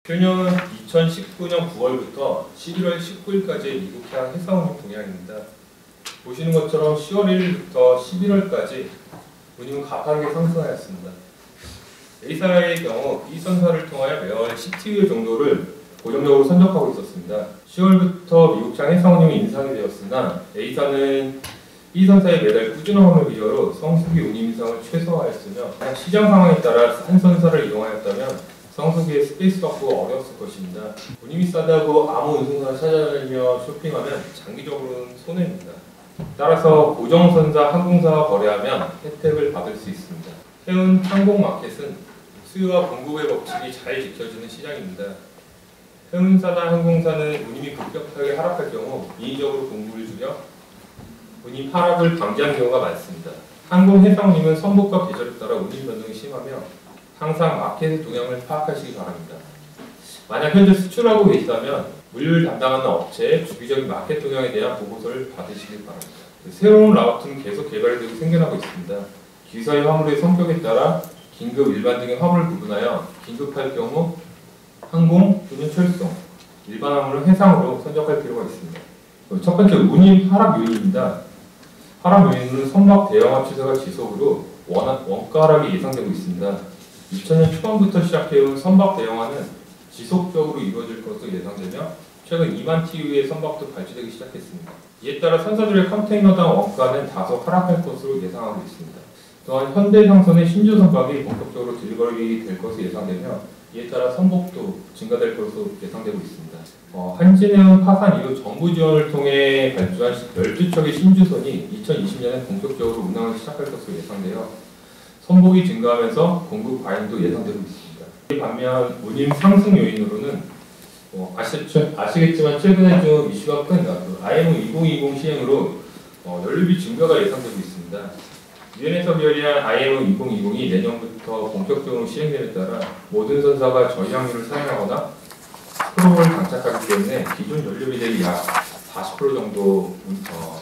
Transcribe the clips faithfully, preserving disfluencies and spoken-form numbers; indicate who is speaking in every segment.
Speaker 1: 표는 이천십구 년 구월부터 십일월 십구일까지의 미국향 해상운임 동향입니다. 보시는 것처럼 시월 일일부터 십일월까지 운임은 가파르게 상승하였습니다. A사의 경우 이 선사를 통하여 매월 십 티유 정도를 고정적으로 선적하고 있었습니다. 시월부터 미국향 해상운임이 인상이 되었으나 A사는 이 선사의 매달 꾸준한 환호 비결로 성수기 운임 인상을 최소화하였으며 만약 시장 상황에 따라 한 선사를 이용하였다면 성수기에 스페이스 확보가 어려웠을 것입니다. 운임이 싸다고 아무 운송사를 찾아다니며 쇼핑하면 장기적으로는 손해입니다. 따라서 고정선사 항공사와 거래하면 혜택을 받을 수 있습니다. 해운 항공마켓은 수요와 공급의 법칙이 잘 지켜지는 시장입니다. 해운사나 항공사는 운임이 급격하게 하락할 경우 인위적으로 공급을 줄여 운임 하락을 방지하는 경우가 많습니다. 항공 해상운임은 선복과 계절에 따라 운임 변동이 심하며 항상 마켓의 동향을 파악하시기 바랍니다. 만약 현재 수출하고 계시다면 물류를 담당하는 업체의 주기적인 마켓 동향에 대한 보고서를 받으시기 바랍니다. 새로운 라우트는 계속 개발이 되고 생겨나고 있습니다. 기사의 화물의 성격에 따라 긴급, 일반 등의 화물을 구분하여 긴급할 경우 항공 또는 철송, 일반 화물은 해상으로 선적할 필요가 있습니다. 첫 번째, 운임 하락 요인입니다. 하락 요인은 선박 대형화 추세가 지속으로 원, 원가 하락이 예상되고 있습니다. 이천 년 초반부터 시작해온 선박 대형화는 지속적으로 이루어질 것으로 예상되며 최근 이만 티유의 선박도 발주되기 시작했습니다. 이에 따라 선사들의 컨테이너당 원가는 다소 하락할 것으로 예상하고 있습니다. 또한 현대상선의 신주 선박이 본격적으로 들거리 될 것으로 예상되며 이에 따라 선복도 증가될 것으로 예상되고 있습니다. 어, 한진해운 파산 이후 정부 지원을 통해 발주한 열두 척의 신주선이 이천이십 년에 본격적으로 운항을 시작할 것으로 예상되어 선복이 증가하면서 공급 과잉도 예상되고 있습니다. 반면 운임 상승 요인으로는 어, 아시겠, 아시겠지만 최근에 좀 이슈가 큰 아이엠오 이천이십 시행으로 어, 연료비 증가가 예상되고 있습니다. 유엔에서 결의한 아이엠오 이천이십이 내년부터 본격적으로 시행됨에 따라 모든 선사가 저희항유를 사용하거나 스크롤을 장착하기 때문에 기존 연료비 대비 약 사십 퍼센트 정도 어,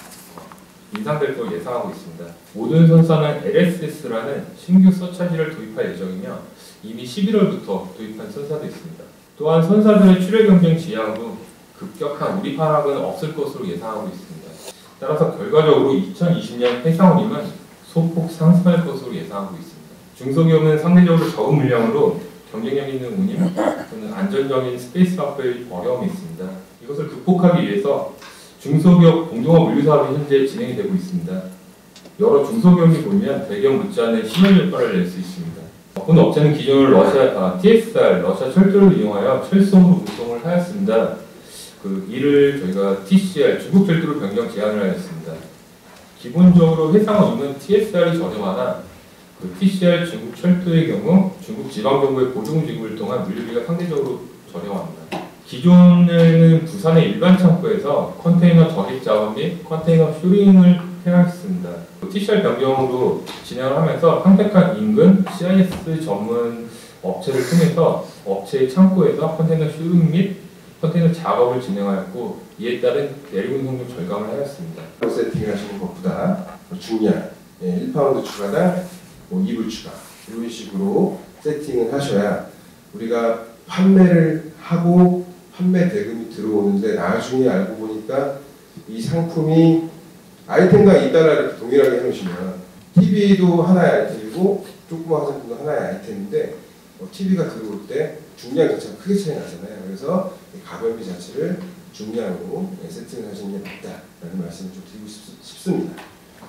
Speaker 1: 인상될 것으로 예상하고 있습니다. 모든 선사는 엘에스에스라는 신규 서차지를 도입할 예정이며 이미 십일월부터 도입한 선사도 있습니다. 또한 선사들의 출혈 경쟁 지향 후 급격한 우립 하락은 없을 것으로 예상하고 있습니다. 따라서 결과적으로 이천이십 년 해상운임은 소폭 상승할 것으로 예상하고 있습니다. 중소기업은 상대적으로 적은 물량으로 경쟁력 있는 운임 또는 안전적인 스페이스 확보에 어려움이 있습니다. 이것을 극복하기 위해서 중소기업 공동화 물류 사업이 현재 진행이 되고 있습니다. 여러 중소기업이 보면 대기업 못지않은 신용 효과를 낼 수 있습니다. 본 업체는 기존 러시아 아, 티에스알 러시아 철도를 이용하여 철송으로 운송을 하였습니다. 그 이를 저희가 티씨알 중국 철도로 변경 제한을 하였습니다. 기본적으로 해상운임은 티에스알이 저렴하나 그 티씨알 중국 철도의 경우 중국 지방 정부의 보증 지급을 통한 물류비가 상대적으로 저렴합니다. 기존에는 부산의 일반 창고에서 컨테이너 적입 작업 및 컨테이너 슈링을 해왔습니다. 티씨알 변경으로 진행을 하면서 평택한 인근 씨아이에스 전문 업체를 통해서 업체의 창고에서 컨테이너 슈링 및 컨테이너 작업을 진행하였고 이에 따른 내리운송료 절감을 하였습니다.
Speaker 2: 세팅하시는 것보다 중량 일 파운드 추가당 뭐 이 불 추가 이런 식으로 세팅을 하셔야 우리가 판매를 하고 판매 대금이 들어오는데 나중에 알고 보니까 이 상품이 아이템과 이 달러를 동일하게 해놓으시면 티비도 하나의 아이템이고 조그마한 상품도 하나의 아이템인데 어, 티비가 들어올 때 중량 자체가 크게 차이 나잖아요. 그래서 가격비 자체를 중량으로 네, 세팅을 하시는 게 맞다라는 말씀을 좀 드리고 싶, 싶습니다.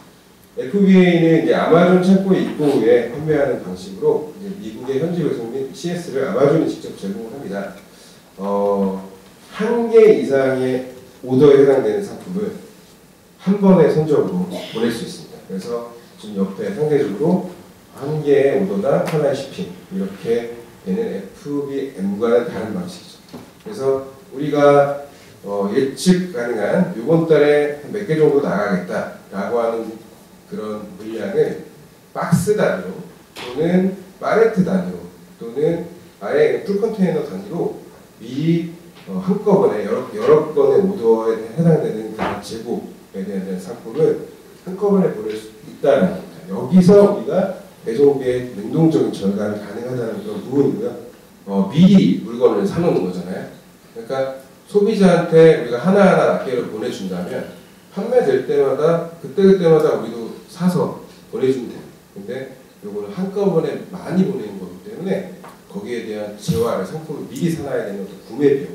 Speaker 2: 에프비에이는 이제 아마존 창고에 입고 후에 판매하는 방식으로 이제 미국의 현지 배송 및 씨에스를 아마존이 직접 제공을 합니다. 어, 한 개 이상의 오더에 해당되는 상품을 한 번에 선적으로 보낼 수 있습니다. 그래서 지금 옆에 상대적으로 한 개의 오더당 하나의 쇼핑 이렇게 되는 에프비엠과는 다른 방식이죠. 그래서 우리가 어, 예측 가능한 이번 달에 몇 개 정도 나가겠다라고 하는 그런 물량을 박스 단위로 또는 팔레트 단위로 또는 아예 풀 컨테이너 단위로 미리 어, 한꺼번에 여러, 여러 건의 오더에 해당되는 그런 제곱에 대한 상품을 한꺼번에 보낼 수 있다는 겁니다. 여기서 우리가 배송비의 능동적인 절감이 가능하다는 그런 부분이고요. 어, 미리 물건을 사놓는 거잖아요. 그러니까 소비자한테 우리가 하나하나 낱개를 보내준다면 판매될 때마다 그때그때마다 우리도 사서 보내주면 돼요. 근데 요거는 한꺼번에 많이 보내는 거기 때문에 거기에 대한 재화를 상품을 미리 사놔야 되는 구매 비용이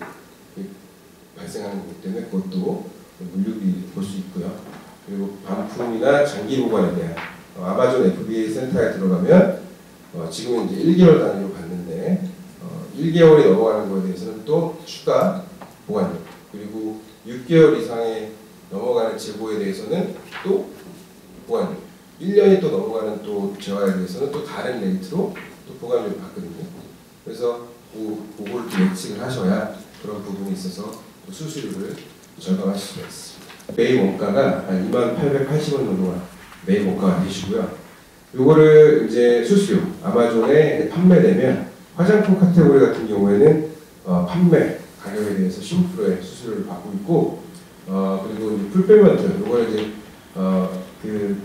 Speaker 2: 발생하는 거기 때문에 그것도 물류비 볼 수 있고요. 그리고 반품이나 장기 보관에 대한 어, 아마존 에프비에이 센터에 들어가면 어, 지금은 이제 일 개월 단위로 받는데 어, 일 개월이 넘어가는 거에 대해서는 또 추가 보관료, 그리고 육 개월 이상의 넘어가는 재고에 대해서는 또 보관료, 일 년이 또 넘어가는 또 재화에 대해서는 또 다른 레이트로 또 보관료를 받거든요. 그래서 그, 그걸 또 예측을 하셔야 그런 부분이 있어서 또 수수료를 절감하실 수가 있습니다. 매일 원가가 한 이만 팔백팔십 원 정도가 매일 원가가 되시고요. 요거를 이제 수수료, 아마존에 판매되면 화장품 카테고리 같은 경우에는 어, 판매 가격에 대해서 십오 퍼센트의 수수료를 받고 있고, 어, 그리고 이제 풀페먼트, 요거는 이제 어, 그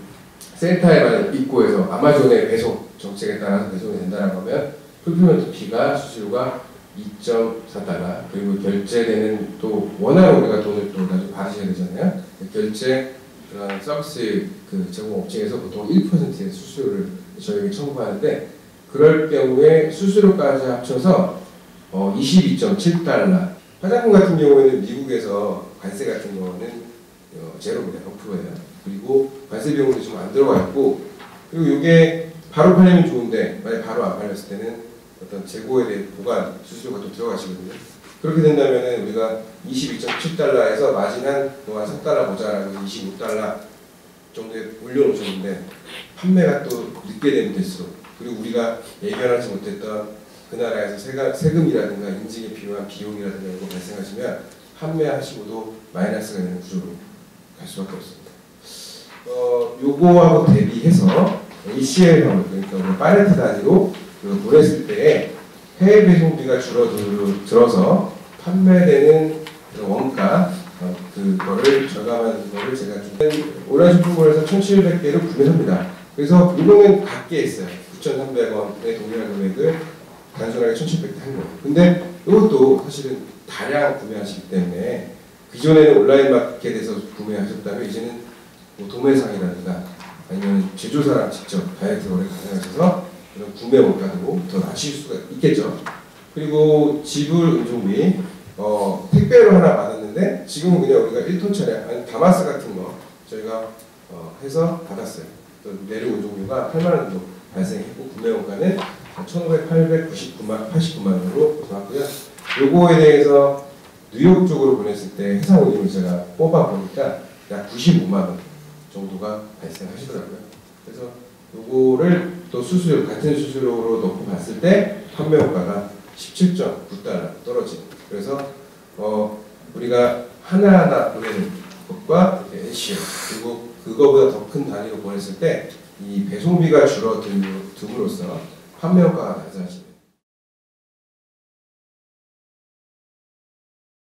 Speaker 2: 센터에만 입고해서 아마존의 배송 정책에 따라서 배송이 된다라고 하면 풀페먼트 피가 수수료가 이 점 사 달러, 그리고 결제되는 또 원화로 우리가 돈을 또 나중에 받으셔야 되잖아요. 결제 그런 서비스 그 제공 업체에서 보통 일 퍼센트의 수수료를 저희에게 청구하는데, 그럴 경우에 수수료까지 합쳐서 어, 이십이 점 칠 달러. 화장품 같은 경우에는 미국에서 관세 같은 경우는 어, 제로입니다. 영 퍼센트예요. 그리고 관세 비용도 좀 안 들어가 있고, 그리고 이게 바로 팔리면 좋은데 만약 바로 안 팔렸을 때는 어떤 재고에 대해 보관 수수료가 또 들어가시거든요. 그렇게 된다면 우리가 이십이 점 칠 달러에서 마진 한 뭐 한 삼 달러 모자라고 이십오 달러 정도에 올려놓으셨는데 판매가 또 늦게 되면 될수록, 그리고 우리가 예견하지 못했던 그 나라에서 세가, 세금이라든가 인증에 필요한 비용이라든가 이런 거 발생하시면 판매하시고도 마이너스가 되는 구조로 갈 수밖에 없습니다. 어, 요거하고 대비해서 에이씨엘형을, 그러니까 파레트 단위로 보냈을 때 해외 배송비가 줄어들어서 판매되는 원가, 어, 그거를 절감하는 거를 제가 좀 온라인 쇼핑몰에서 천칠백 개를 구매합니다. 그래서 이거는 같게 했어요. 구천삼백 원의 동일한 금액을 단순하게 천칠백 개 한 거예요. 근데 이것도 사실은 다량 구매하시기 때문에 기존에는 온라인 마켓에서 구매하셨다면 이제는 뭐 도매상이라든가 아니면 제조사랑 직접 다이렉트 거래 가능하셔서 그런 구매 원가도 더 낮출 수가 있겠죠. 그리고 지불 운송비, 어, 택배로 하나 받았는데 지금은 그냥 우리가 일 톤 차량, 아니 다마스 같은 거 저희가 어, 해서 받았어요. 또 내륙 운송료가 팔만 원 정도 발생했고 구매 원가는 천오백, 팔백구십구만, 팔십구만 원으로 나왔고요. 요거에 대해서 뉴욕 쪽으로 보냈을 때 해상 운임을 제가 뽑아 보니까 약 구십오만 원 정도가 발생하시더라고요. 그래서 요거를 또 수수료, 같은 수수료로 놓고 봤을 때 판매 원가가 십칠 점 구 달러 떨어지는. 그래서 어 우리가 하나하나 보내는 것과 에이씨엘, 그리고 그거보다 더 큰 단위로 보냈을 때 이 배송비가 줄어듦으로써 판매 원가가 낮아집니다.